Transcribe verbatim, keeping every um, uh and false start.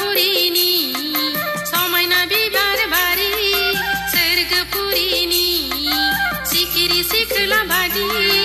furini, somaina bibar bari, serga furini, sikiri sikla badi.